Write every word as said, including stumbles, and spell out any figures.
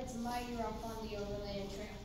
Let's light you up on the Overland Trail.